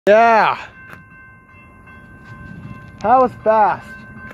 Yeah. That was fast.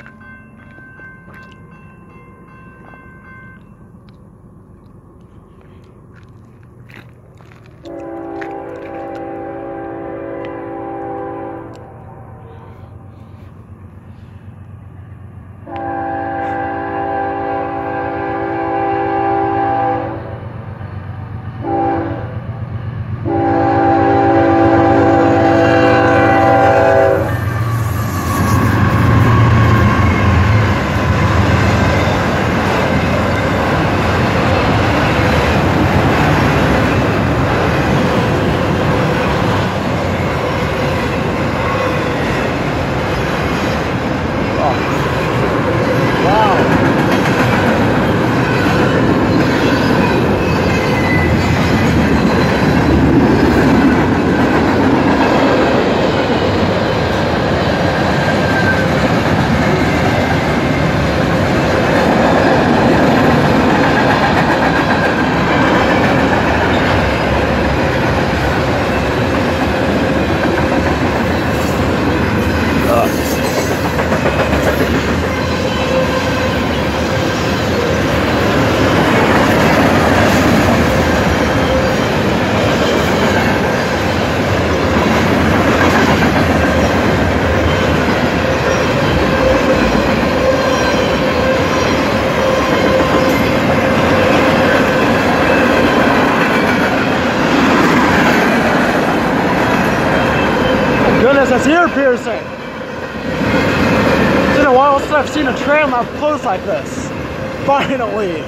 Goodness, that's ear piercing. It's been a while since I've seen a tram up close like this. Finally.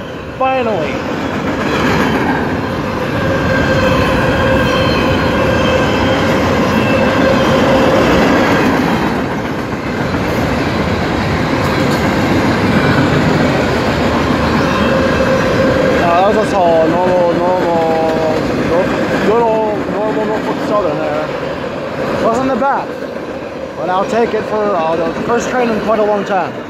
That was just all good old normal Norfolk Southern there. Wasn't the best, but I'll take it for the first train in quite a long time.